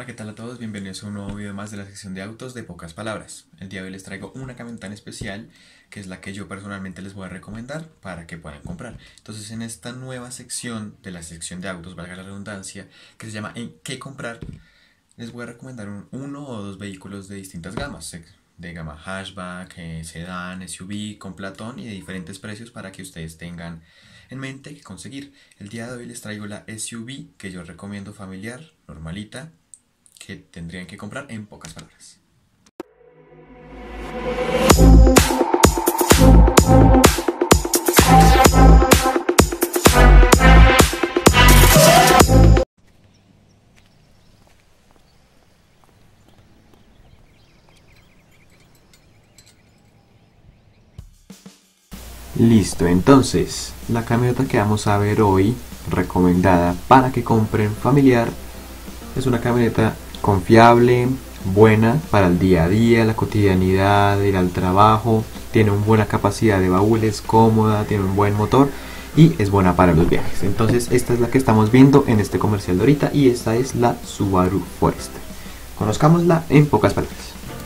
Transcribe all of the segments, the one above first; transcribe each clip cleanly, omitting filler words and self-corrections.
Hola, ¿qué tal a todos? Bienvenidos a un nuevo video más de la sección de autos de pocas palabras. El día de hoy les traigo una camioneta en especial, que es la que yo personalmente les voy a recomendar para que puedan comprar. Entonces, en esta nueva sección de la sección de autos, valga la redundancia, que se llama ¿En qué comprar?, les voy a recomendar uno o dos vehículos de distintas gamas, de gama hatchback, sedán, SUV, con platón y de diferentes precios para que ustedes tengan en mente qué conseguir. El día de hoy les traigo la SUV que yo recomiendo, familiar, normalita, que tendrían que comprar en pocas palabras. Listo, entonces la camioneta que vamos a ver hoy, recomendada para que compren familiar, es una camioneta confiable, buena para el día a día, la cotidianidad, ir al trabajo, tiene una buena capacidad de baúles, cómoda, tiene un buen motor y es buena para los viajes. Entonces esta es la que estamos viendo en este comercial de ahorita y esta es la Subaru Forester. Conozcámosla en pocas palabras.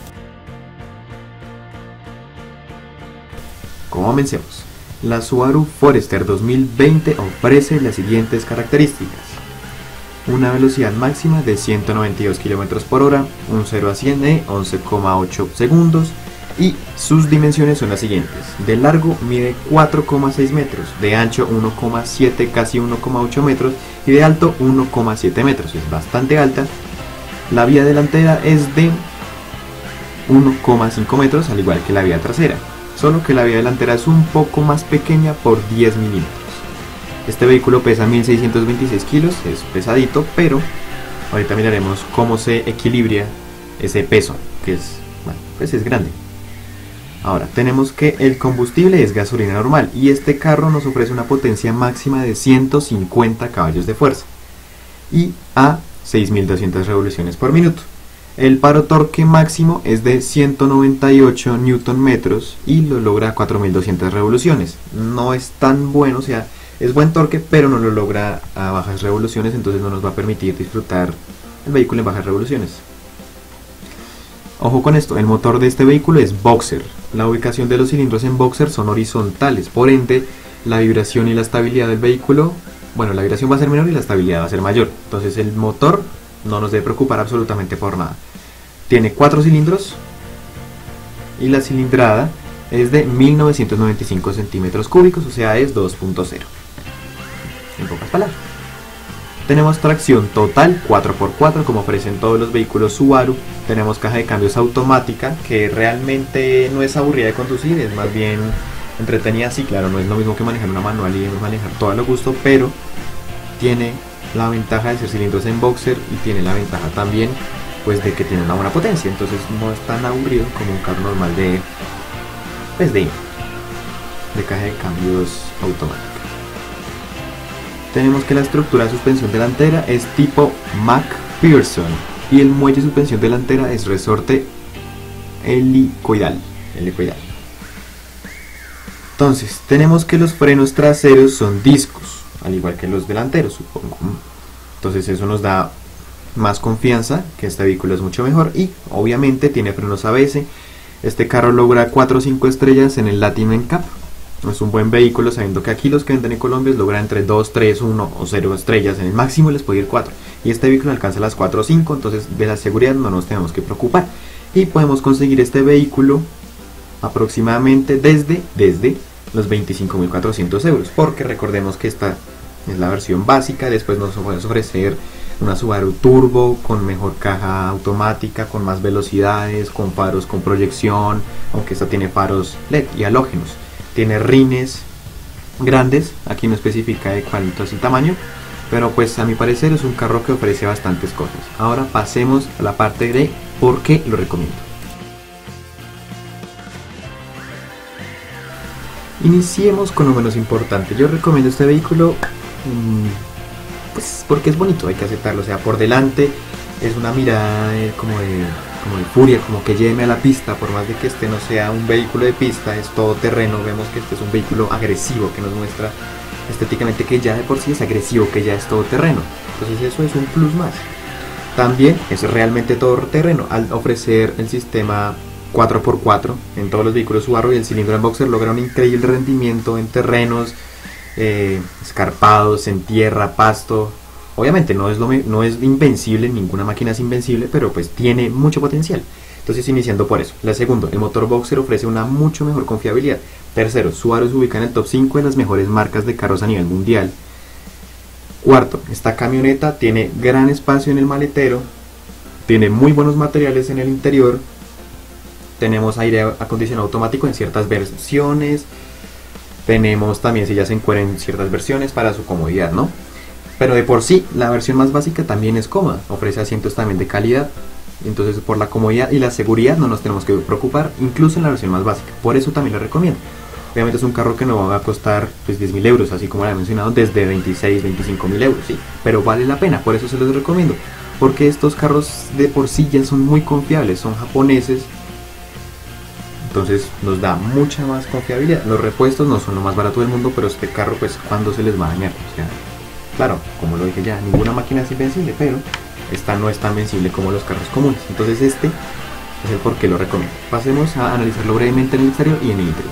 Comencemos. La Subaru Forester 2020 ofrece las siguientes características: una velocidad máxima de 192 km por hora, un 0 a 100 en 11,8 segundos y sus dimensiones son las siguientes: de largo mide 4,6 metros, de ancho 1,7, casi 1,8 metros y de alto 1,7 metros, es bastante alta. La vía delantera es de 1,5 metros, al igual que la vía trasera, solo que la vía delantera es un poco más pequeña por 10 milímetros. Este vehículo pesa 1626 kilos, es pesadito, pero ahorita miraremos cómo se equilibra ese peso, que es, bueno, pues es grande. Ahora, tenemos que el combustible es gasolina normal y este carro nos ofrece una potencia máxima de 150 caballos de fuerza y a 6200 revoluciones por minuto. El paro torque máximo es de 198 Nm y lo logra a 4200 revoluciones. No es tan bueno, o sea, es buen torque, pero no lo logra a bajas revoluciones, entonces no nos va a permitir disfrutar el vehículo en bajas revoluciones. Ojo con esto, el motor de este vehículo es boxer. La ubicación de los cilindros en boxer son horizontales, por ende la vibración y la estabilidad del vehículo, bueno, la vibración va a ser menor y la estabilidad va a ser mayor. Entonces el motor no nos debe preocupar absolutamente por nada. Tiene 4 cilindros y la cilindrada es de 1995 centímetros cúbicos, o sea, es 2.0. En pocas palabras. Tenemos tracción total 4x4 como ofrecen todos los vehículos Subaru. Tenemos caja de cambios automática, que realmente no es aburrida de conducir, es más bien entretenida. Sí, claro, no es lo mismo que manejar una manual y manejar todo a lo gusto, pero tiene la ventaja de ser cilindros en boxer y tiene la ventaja también pues de que tiene una buena potencia, entonces no es tan aburrido como un carro normal de caja de cambios automática. Tenemos que la estructura de suspensión delantera es tipo MacPherson y el muelle de suspensión delantera es resorte helicoidal. Entonces tenemos que los frenos traseros son discos, al igual que los delanteros, supongo. Entonces eso nos da más confianza, que este vehículo es mucho mejor, y obviamente tiene frenos ABS. Este carro logra 4 o 5 estrellas en el Latin NCAP. Es un buen vehículo, sabiendo que aquí los que venden en Colombia logran entre 2, 3, 1 o 0 estrellas. En el máximo les puede ir 4 y este vehículo alcanza las 4 o 5, entonces de la seguridad no nos tenemos que preocupar y podemos conseguir este vehículo aproximadamente desde los 25.400 euros, porque recordemos que esta es la versión básica. Después nos pueden ofrecer una Subaru Turbo con mejor caja automática, con más velocidades, con faros con proyección, aunque esta tiene faros LED y halógenos. Tiene rines grandes, aquí no especifica de cuánto es el tamaño, pero pues a mi parecer es un carro que ofrece bastantes cosas. Ahora pasemos a la parte de por qué lo recomiendo. Iniciemos con lo menos importante. Yo recomiendo este vehículo pues porque es bonito, hay que aceptarlo. O sea, por delante es una mirada como de furia, como que lleve a la pista. Por más de que este no sea un vehículo de pista, es todo terreno. Vemos que este es un vehículo agresivo, que nos muestra estéticamente que ya de por sí es agresivo, que ya es todo terreno. Entonces eso es un plus más. También es realmente todoterreno al ofrecer el sistema 4x4 en todos los vehículos Subaru, y el cilindro en boxer logra un increíble rendimiento en terrenos escarpados, en tierra, pasto. Obviamente no es invencible, ninguna máquina es invencible, pero pues tiene mucho potencial. Entonces, iniciando por eso. La segunda, el motor boxer ofrece una mucho mejor confiabilidad. Tercero, Subaru se ubica en el top 5 de las mejores marcas de carros a nivel mundial. Cuarto, esta camioneta tiene gran espacio en el maletero, tiene muy buenos materiales en el interior, tenemos aire acondicionado automático en ciertas versiones, tenemos también sillas en cuero en ciertas versiones para su comodidad, ¿no? Pero de por sí, la versión más básica también es cómoda, ofrece asientos también de calidad. Entonces, por la comodidad y la seguridad no nos tenemos que preocupar, incluso en la versión más básica. Por eso también lo recomiendo. Obviamente es un carro que no va a costar pues 10.000 euros, así como lo he mencionado, desde 26, 25.000 euros, sí. Pero vale la pena, por eso se los recomiendo. Porque estos carros de por sí ya son muy confiables, son japoneses. Entonces nos da mucha más confiabilidad. Los repuestos no son lo más barato del mundo, pero este carro pues cuando se les va a dañar. O sea, claro, como lo dije ya, ninguna máquina es invencible, pero esta no es tan vencible como los carros comunes. Entonces este es el por qué lo recomiendo. Pasemos a analizarlo brevemente en el exterior y en el interior.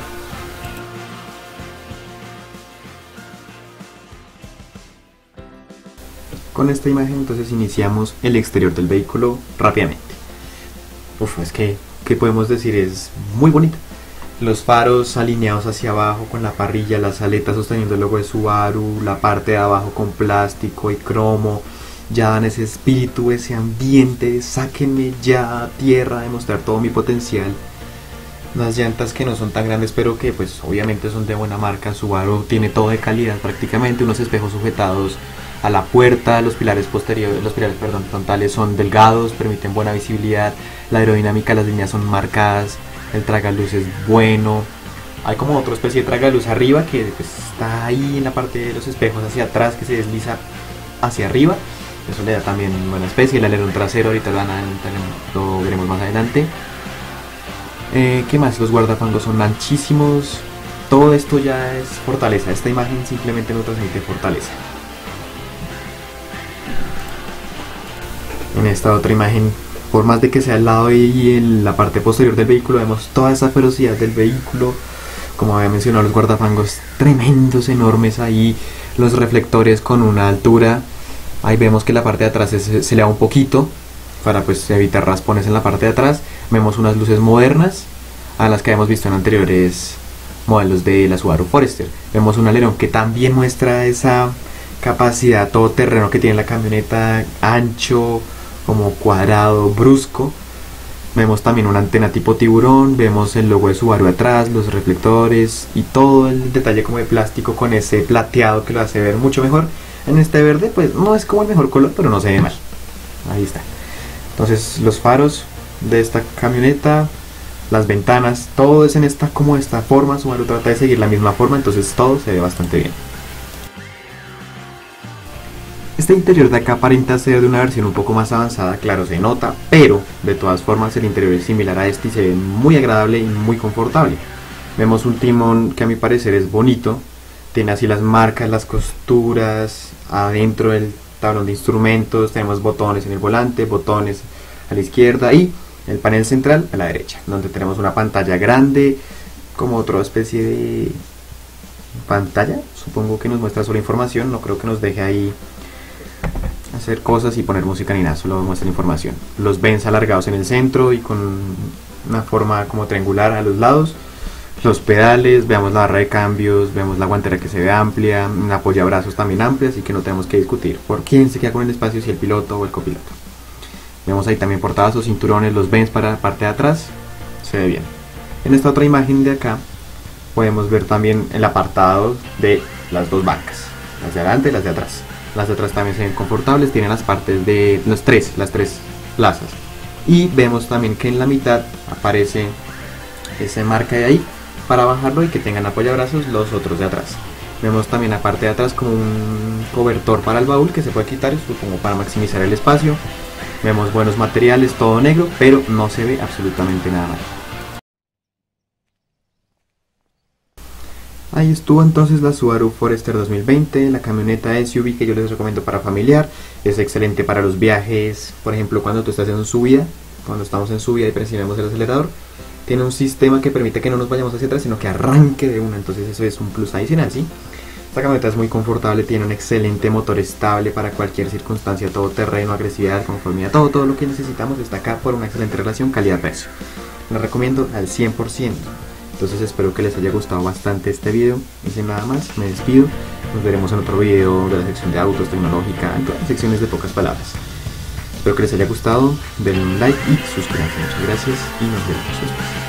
Con esta imagen entonces iniciamos el exterior del vehículo rápidamente. Es que, ¿qué podemos decir? Es muy bonita. Los faros alineados hacia abajo con la parrilla, las aletas sosteniendo el logo de Subaru, la parte de abajo con plástico y cromo, ya dan ese espíritu, ese ambiente, sáquenme ya a tierra a demostrar todo mi potencial. Las llantas que no son tan grandes, pero que pues obviamente son de buena marca. Subaru tiene todo de calidad prácticamente, unos espejos sujetados a la puerta, los pilares frontales son delgados, permiten buena visibilidad, la aerodinámica, las líneas son marcadas, el tragaluz es bueno. Hay como otra especie de tragaluz arriba que pues, está ahí en la parte de los espejos hacia atrás, que se desliza hacia arriba. Eso le da también buena especie. El alerón trasero ahorita lo veremos más adelante. ¿Qué más? Los guardafangos son anchísimos. Todo esto ya es fortaleza. Esta imagen simplemente nos transmite fortaleza. En esta otra imagen, por más de que sea al lado y en la parte posterior del vehículo, vemos toda esa ferocidad del vehículo. Como había mencionado, los guardafangos tremendos, enormes ahí, los reflectores con una altura. Ahí vemos que la parte de atrás se le da un poquito para pues evitar raspones en la parte de atrás. Vemos unas luces modernas a las que hemos visto en anteriores modelos de la Subaru Forester. Vemos un alerón que también muestra esa capacidad todoterreno que tiene la camioneta, ancho, como cuadrado, brusco. Vemos también una antena tipo tiburón, vemos el logo de Subaru atrás, los reflectores y todo el detalle como de plástico con ese plateado que lo hace ver mucho mejor. En este verde pues no es como el mejor color, pero no se ve mal. Ahí está. Entonces los faros de esta camioneta, las ventanas, todo es en esta forma. Subaru trata de seguir la misma forma, entonces todo se ve bastante bien. Este interior de acá aparenta ser de una versión un poco más avanzada, claro, se nota, pero de todas formas el interior es similar a este y se ve muy agradable y muy confortable. Vemos un timón que a mi parecer es bonito, tiene así las marcas, las costuras, adentro del tablón de instrumentos tenemos botones en el volante, botones a la izquierda y el panel central a la derecha, donde tenemos una pantalla grande, como otra especie de pantalla, supongo que nos muestra solo información, no creo que nos deje ahí hacer cosas y poner música ni nada, solo muestra información. Los Benz alargados en el centro y con una forma como triangular a los lados. Los pedales, veamos la barra de cambios, vemos la guantera que se ve amplia, un apoyabrazos también amplio, así que no tenemos que discutir por quién se queda con el espacio, si el piloto o el copiloto. Vemos ahí también portazos, cinturones, los Benz para la parte de atrás, se ve bien. En esta otra imagen de acá podemos ver también el apartado de las dos bancas, las de adelante y las de atrás. Las de atrás también se ven confortables, tienen las partes de las tres plazas. Y vemos también que en la mitad aparece esa marca de ahí para bajarlo y que tengan apoyabrazos los otros de atrás. Vemos también la parte de atrás como un cobertor para el baúl que se puede quitar, supongo para maximizar el espacio. Vemos buenos materiales, todo negro, pero no se ve absolutamente nada mal. Ahí estuvo entonces la Subaru Forester 2020, la camioneta SUV que yo les recomiendo para familiar. Es excelente para los viajes, por ejemplo cuando tú estás en subida, cuando estamos en subida y presionamos el acelerador, tiene un sistema que permite que no nos vayamos hacia atrás, sino que arranque de una, entonces eso es un plus adicional, ¿sí? Esta camioneta es muy confortable, tiene un excelente motor estable para cualquier circunstancia, todo terreno, agresividad, conformidad, todo lo que necesitamos está acá por una excelente relación calidad-precio. La recomiendo al 100%. Entonces espero que les haya gustado bastante este video y sin nada más me despido. Nos veremos en otro video de la sección de autos, tecnológica, en todas las secciones de pocas palabras. Espero que les haya gustado, denle un like y suscríbanse. Muchas gracias y nos vemos después.